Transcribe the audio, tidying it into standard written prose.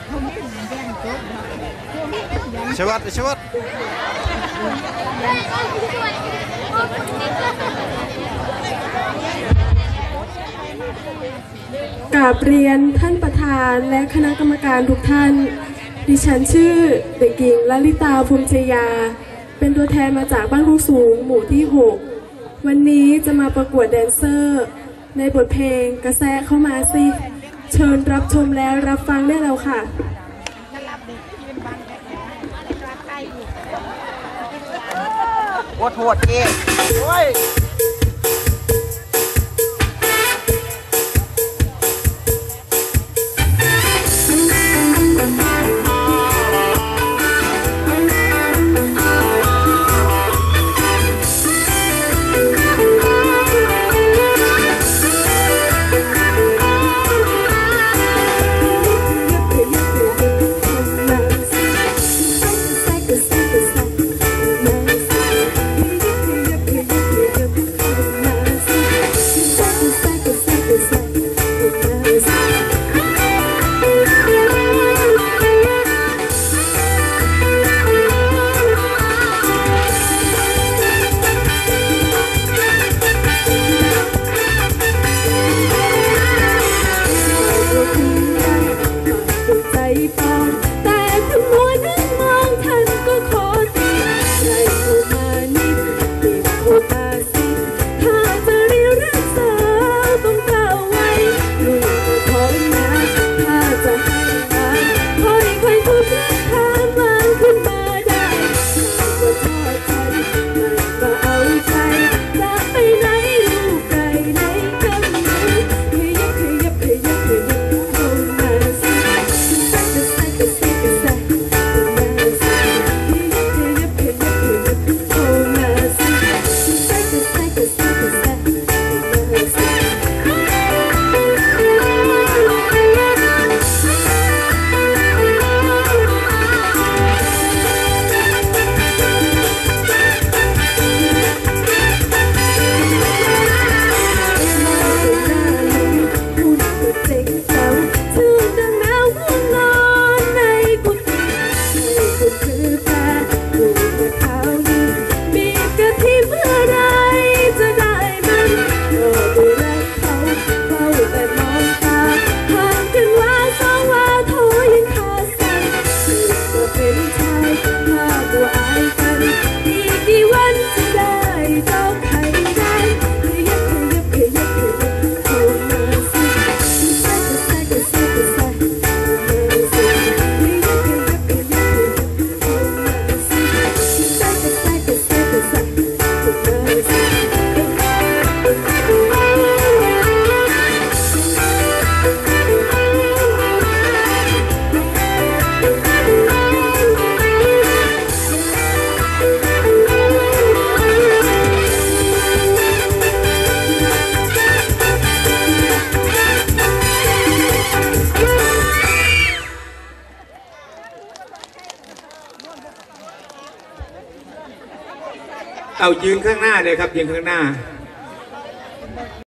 ชวัดชวัดกราบเรียนท่านประธานและคณะกรรมการทุกท่าน ดิฉันชื่อเด็กหญิงลลิตาภูมิชยาเป็นตัวแทนมาจากบ้านครูสูงหมู่ที่ 6วันนี้จะมาประกวดแดนเซอร์ในบทเพลงกระแสเข้ามาสิเชิญรับชมและรับฟังได้แล้วค่ะโคตรเก๋โอ้ยเอายืนข้างหน้าเลยครับยืนข้างหน้า